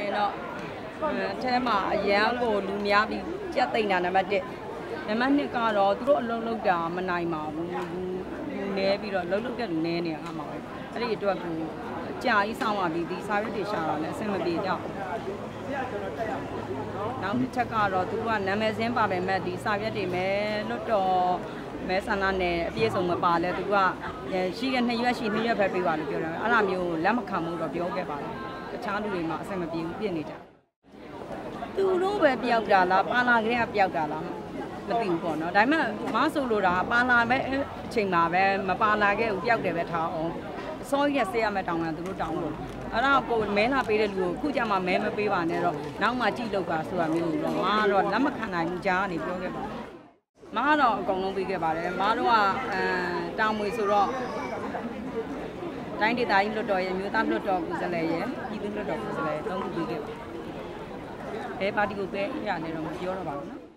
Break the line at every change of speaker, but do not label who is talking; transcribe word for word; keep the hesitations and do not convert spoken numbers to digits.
ရင်တော့အဲမှာအရန်ကိုလူများပြီးကြက်သိမ့်တာနံပါတ်တစ်နံပါတ်နှစ်ကတော့သူတို့အလုံးလုံးတာမနိုင်ပါဘူးလူနဲပြီးတော့လုံးလုံးတဲ့လူနဲနေတာမှာပဲအဲ့ဒီအတွက်ကိုကြာကြီးစောင်းလာပြီးဒီစာရွက်တွေရှာတာလည်းအဆင်မပြေကြဘူးနောက်တစ်ချက်ကတော့သူကနာမည်စင်းပါပဲမဲ့ဒီစာရွက်တွေမဲ့လွတ်တော်မဲဆန္ဒနဲ့အပြည့်စုံမပါလဲသူကရှိရနှစ်ရွက်ရှိနှစ်ရွက်ပဲပေးပါလို့ပြောတယ်အဲ့ဒါမျိုးလက်မခံဘူးတော့ပြောခဲ့ပါတယ်တခြားလူတွေမှာအဆင်မပြေဘူးပြည့်နေကြသူတို့ပဲပျောက်တာလားပါလာကလေးကပျောက်တာလားမသိဘူးပေါ့နော်ဒါပေမဲ့မဆိုလိုတာပါလာပဲအချိန်မှာပဲမပါလာခဲ့ဘူးပျောက်တယ်ပဲထားအောင်အစောကြီးကဆေးရမယ်တောင်းတာသူတို့တောင်းလို့အဲ့ဒါကိုမဲလာပေးတဲ့လူကိုခုကြမှာမဲမပေးပါနဲ့တော့နောက်မှကြည့်လို့ပါဆိုတာမျိုးတော့ငါတော့လက်မခံနိုင်ဘူးကြားကနေပြောခဲ့ပါမကတော့အကုန်လုံးပေးခဲ့ပါတယ်မတို့ကအဲတောင်မွေဆိုတော့တိုင်းဒေသကြီးလွတ်တော်ရဲ့မြို့သားလွတ်တော်ကိုယ်စားလှယ်ရဲ့ပြည်သူ့လွတ်တော်ကိုယ်စားလှယ်သုံးခုပေးခဲ့ပါဘယ်ပါတီကိုပဲအရာနဲ့တော့မပြောတော့ပါဘူးနော်